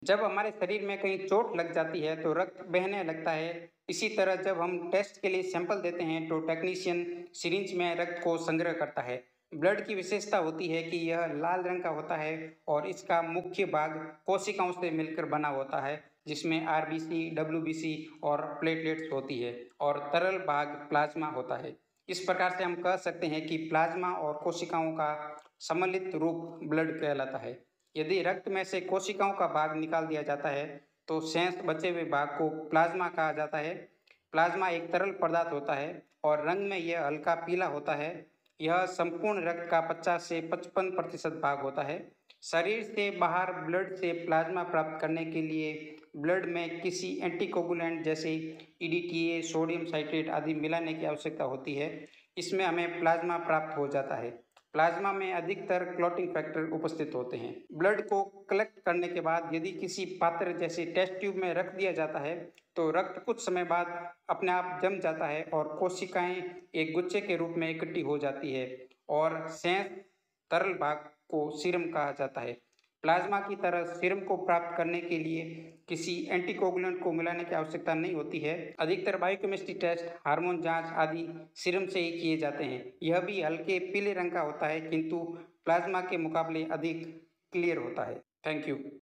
जब हमारे शरीर में कहीं चोट लग जाती है तो रक्त बहने लगता है। इसी तरह जब हम टेस्ट के लिए सैंपल देते हैं तो टेक्नीशियन सिरिंज में रक्त को संग्रह करता है। ब्लड की विशेषता होती है कि यह लाल रंग का होता है और इसका मुख्य भाग कोशिकाओं से मिलकर बना होता है, जिसमें आरबीसी, डब्ल्यूबीसी और प्लेटलेट्स होती है और तरल भाग प्लाज्मा होता है। इस प्रकार से हम कह सकते हैं कि प्लाज्मा और कोशिकाओं का सम्मिलित रूप ब्लड कहलाता है। यदि रक्त में से कोशिकाओं का भाग निकाल दिया जाता है तो शेष बचे हुए भाग को प्लाज्मा कहा जाता है। प्लाज्मा एक तरल पदार्थ होता है और रंग में यह हल्का पीला होता है। यह संपूर्ण रक्त का 50 से 55% भाग होता है। शरीर से बाहर ब्लड से प्लाज्मा प्राप्त करने के लिए ब्लड में किसी एंटीकोगुलेंट जैसे ईडीटीए, सोडियम साइट्रेट आदि मिलाने की आवश्यकता होती है। इसमें हमें प्लाज्मा प्राप्त हो जाता है। प्लाज्मा में अधिकतर क्लॉटिंग फैक्टर उपस्थित होते हैं। ब्लड को कलेक्ट करने के बाद यदि किसी पात्र जैसे टेस्ट ट्यूब में रख दिया जाता है तो रक्त कुछ समय बाद अपने आप जम जाता है और कोशिकाएं एक गुच्छे के रूप में इकट्ठी हो जाती है और शेष तरल भाग को सीरम कहा जाता है। प्लाज्मा की तरह सीरम को प्राप्त करने के लिए किसी एंटीकोगुलेंट को मिलाने की आवश्यकता नहीं होती है। अधिकतर बायोकेमिस्ट्री टेस्ट, हार्मोन जांच आदि सीरम से ही किए जाते हैं। यह भी हल्के पीले रंग का होता है किंतु प्लाज्मा के मुकाबले अधिक क्लियर होता है। Thank you.